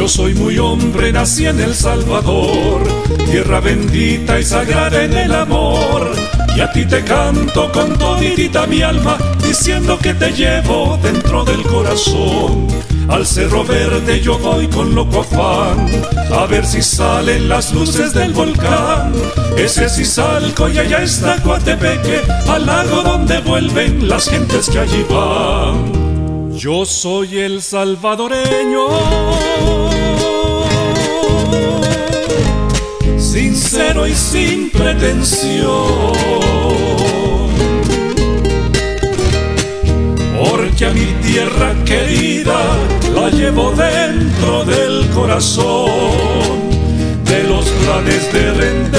Yo soy muy hombre, nací en El Salvador, tierra bendita y sagrada en el amor. Y a ti te canto con toditita mi alma, diciendo que te llevo dentro del corazón. Al Cerro Verde yo voy con loco afán, a ver si salen las luces del volcán. Ese Izalco y allá está Coatepeque, al lago donde vuelven las gentes que allí van. Yo soy el salvadoreño, sincero y sin pretensión, porque a mi tierra querida la llevo dentro del corazón. De los planes de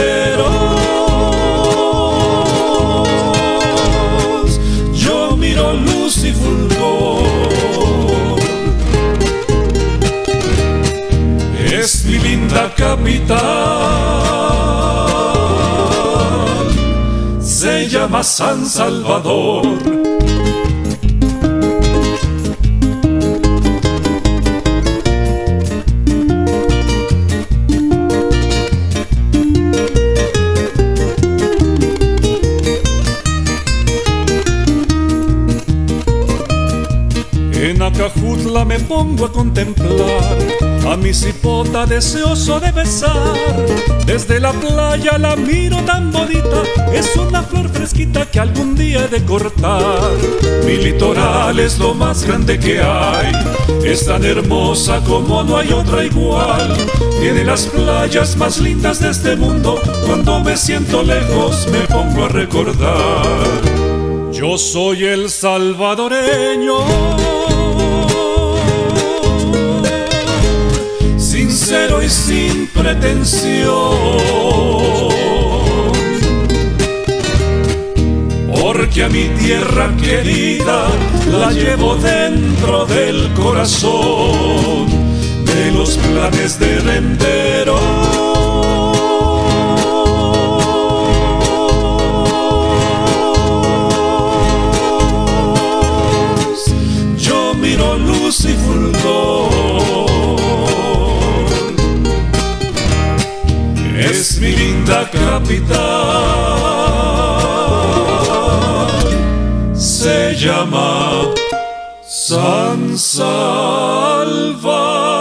renderos yo miro luz y fulgor. Es mi linda capital, se llama San Salvador. En Acajutla me pongo a contemplar a mi cipota deseoso de besar. Desde la playa la miro tan bonita, es una flor fresquita que algún día he de cortar. Mi litoral es lo más grande que hay, es tan hermosa como no hay otra igual. Tiene las playas más lindas de este mundo, cuando me siento lejos me pongo a recordar. Yo soy el salvadoreño, sincero y sin pretensión, porque a mi tierra querida la llevo dentro del corazón. De los planes de renderos yo miro luz y fulgor. Es mi linda capital, se llama San Salvador.